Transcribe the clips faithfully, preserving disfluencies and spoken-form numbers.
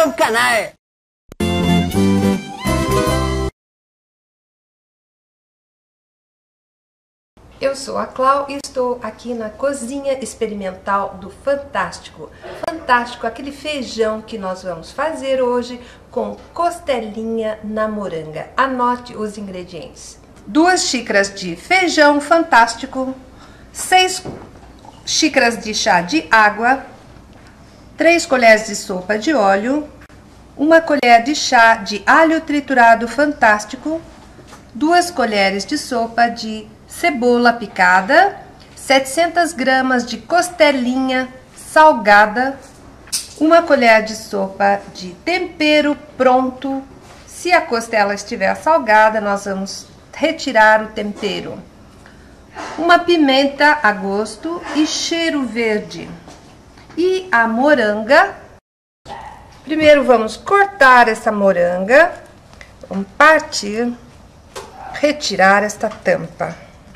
ao canal. Eu sou a Clau e estou aqui na cozinha experimental do Fantástico. Fantástico, aquele feijão que nós vamos fazer hoje com costelinha na moranga. Anote os ingredientes. Duas xícaras de feijão fantástico, seis xícaras de chá de água, três colheres de sopa de óleo, uma colher de chá de alho triturado fantástico, duas colheres de sopa de cebola picada, setecentas gramas de costelinha salgada, uma colher de sopa de tempero pronto. Se a costela estiver salgada, nós vamos retirar o tempero. Uma pimenta a gosto e cheiro verde. E a moranga. Primeiro vamos cortar essa moranga. Vamos partir, retirar esta tampa.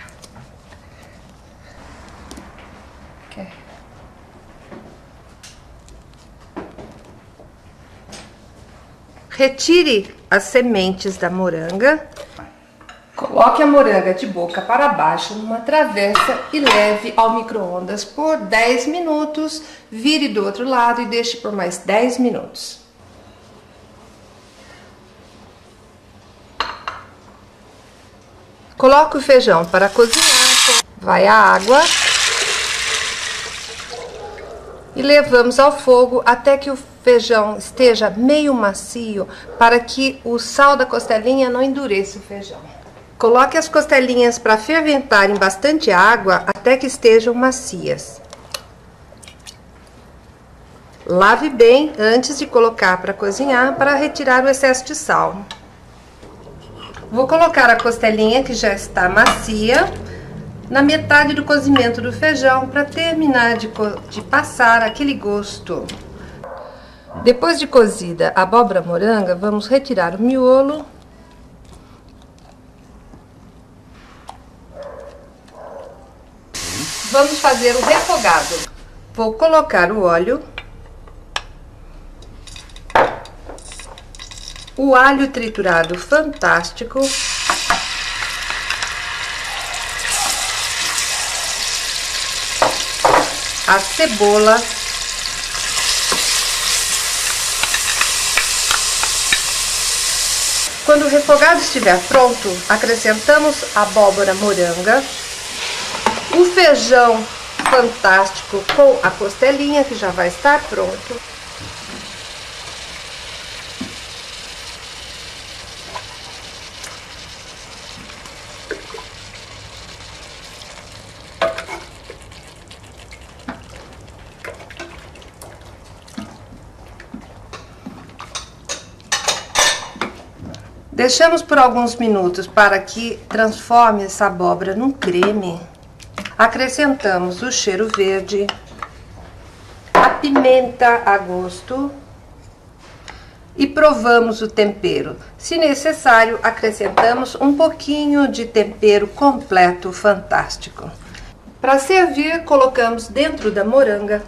Retire as sementes da moranga. Coloque a moranga de boca para baixo numa travessa e leve ao micro-ondas por dez minutos. Vire do outro lado e deixe por mais dez minutos. Coloque o feijão para cozinhar. Vai a água. E levamos ao fogo até que o feijão esteja meio macio, para que o sal da costelinha não endureça o feijão. Coloque as costelinhas para ferventar em bastante água até que estejam macias. Lave bem antes de colocar para cozinhar, para retirar o excesso de sal. Vou colocar a costelinha que já está macia na metade do cozimento do feijão, para terminar de, de passar aquele gosto. Depois de cozida a abóbora moranga, vamos retirar o miolo. Vamos fazer o refogado. Vou colocar o óleo, o alho triturado fantástico, a cebola, quando o refogado estiver pronto, acrescentamos a abóbora moranga, o feijão fantástico com a costelinha, que já vai estar pronto. Deixamos por alguns minutos para que transforme essa abóbora num creme. Acrescentamos o cheiro verde, a pimenta a gosto e provamos o tempero. Se necessário, acrescentamos um pouquinho de tempero completo fantástico. Para servir, colocamos dentro da moranga.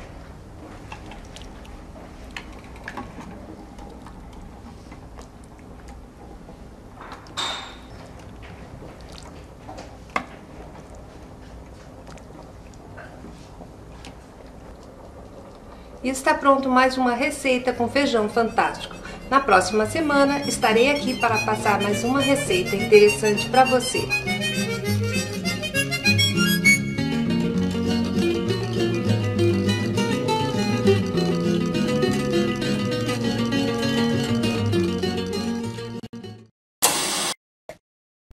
E está pronto mais uma receita com feijão fantástico. Na próxima semana estarei aqui para passar mais uma receita interessante para você.